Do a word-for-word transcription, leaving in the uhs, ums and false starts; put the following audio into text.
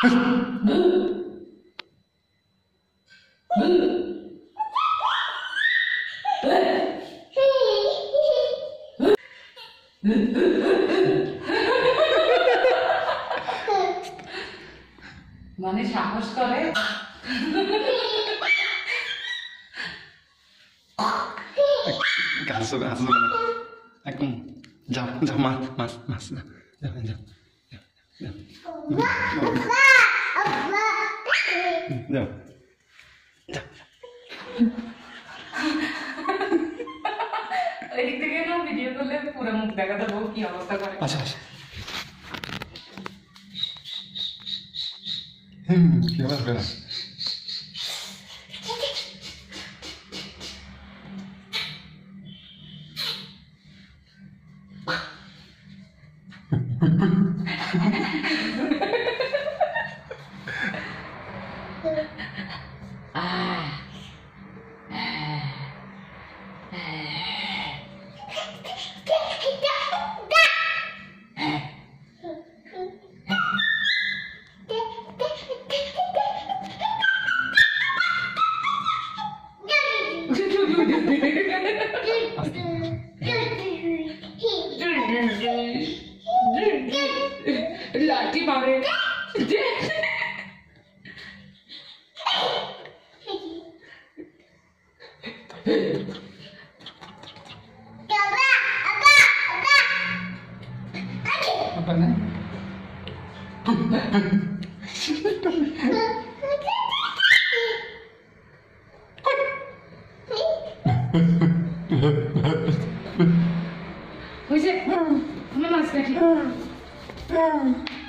মানে সাহস করে গাছ গাছ একদম যাও যাও মাছ মাছ মাছ যাও যাও যাও এদিক থেকে না ভিডিও করলে পুরো মুখ দেখা দেবো কি অবস্থা করে। আচ্ছা আচ্ছা হুম কি হবে না লাঠি মারে apa nih Who's it? Mama's got it.